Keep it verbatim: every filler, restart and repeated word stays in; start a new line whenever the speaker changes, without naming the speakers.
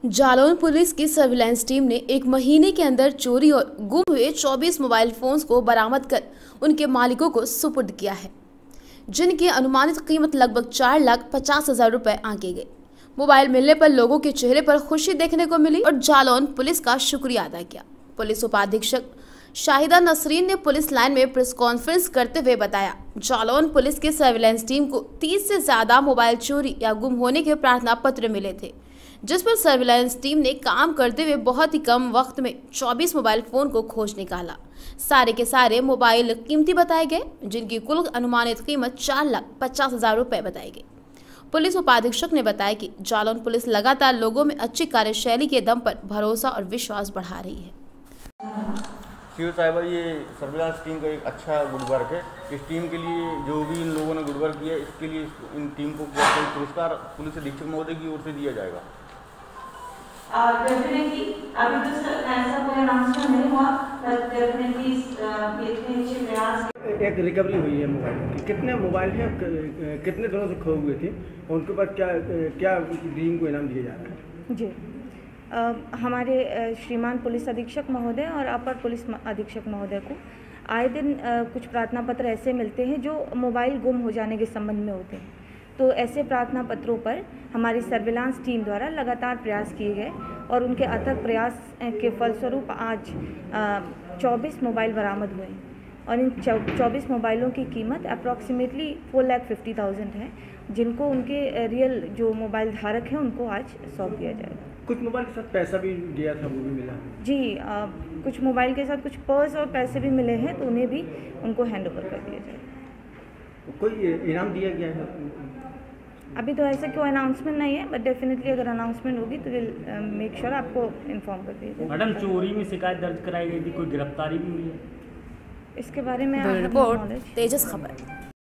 Jalaun police की surveillance team ने एक महीने के अंदर चोरी और गुम हुए चौबीस मोबाइल फोन्स को बरामद कर उनके मालिकों को सुपुर्द किया है, जिनकी अनुमानित कीमत लगभग चार लाख पचास हजार रुपए आंकी गई। मोबाइल मिलने पर लोगों के चेहरे पर खुशी देखने को मिली और जालौन पुलिस का शुक्रिया अदा किया। पुलिस उपाधीक्षक शाहिदा नसरीन ने पुलिस लाइन में प्रेस कॉन्फ्रेंस करते हुए बताया, जालौन पुलिस की सर्विलांस टीम को तीस से ज्यादा मोबाइल चोरी या गुम होने के प्रार्थना पत्र मिले थे, जिस पर सर्विलांस टीम ने काम करते हुए बहुत ही कम वक्त में चौबीस मोबाइल फोन को खोज निकाला। सारे के सारे मोबाइल कीमती बताए गए, जिनकी कुल अनुमानित कीमत चार लाख पचास हजार रुपए बताई गई। पुलिस उपाधीक्षक ने बताया कि जालौन पुलिस लगातार लोगों में अच्छी कार्यशैली के दम पर भरोसा और विश्वास बढ़ा रही है।
सीओ साहिबा, ये सर्विलांस टीम का एक अच्छा गुड वर्क है। इस टीम के लिए जो भी इन लोगों ने गुड वर्क किया, इसके लिए इन टीम को पुरस्कार पुलिस अधीक्षक महोदय की ओर से दिया जाएगा।
डेफिनेटली अभी तो ऐसा कोई अनाउंसमेंट नहीं हुआ, बट डेफिनेटली इतने अच्छे प्रयास।
एक रिकवरी हुई है मोबाइल की। कितने मोबाइल हैं, कितने दिनों से खो हुए थे, उनके ऊपर क्या क्या टीम को इनाम दिया जा रहा है?
जी, आ, हमारे श्रीमान पुलिस अधीक्षक महोदय और अपर पुलिस अधीक्षक महोदय को आए दिन आ, कुछ प्रार्थना पत्र ऐसे मिलते हैं जो मोबाइल गुम हो जाने के संबंध में होते हैं। तो ऐसे प्रार्थना पत्रों पर हमारी सर्विलांस टीम द्वारा लगातार प्रयास किए गए और उनके अथक प्रयास के फलस्वरूप आज चौबीस मोबाइल बरामद हुए और इन चौबीस मोबाइलों की कीमत approximately four lakh fifty thousand है, जिनको उनके रियल जो मोबाइल धारक हैं उनको आज सौंप दिया जाएगा।
कुछ मोबाइल के साथ पैसा भी दिया था, वो भी मिला?
जी, आ, कुछ मोबाइल के साथ कुछ पर्स और पैसे भी मिले हैं, तो उन्हें भी उनको हैंड ओवर कर दिया जाएगा।
कोई इनाम दिया गया है?
अभी तो ऐसा कोई अनाउंसमेंट नहीं है, बट डेफिनेटली अगर अनाउंसमेंट होगी तो विल मेक श्योर आपको इन्फॉर्म कर दिया जाएगा।
मैडम, चोरी में शिकायत दर्ज कराई गई थी, कोई गिरफ्तारी भी हुई है?
इसके बारे में
रिपोर्ट तेजस खबर।